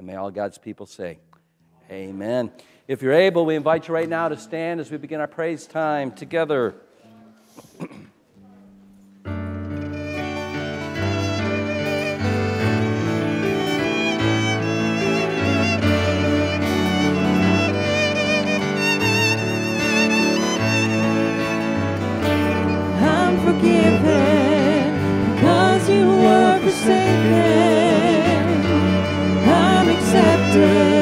And may all God's people say, amen. If you're able, we invite you right now to stand as we begin our praise time together. I'm forgiven because you were forsaken. I'm accepted.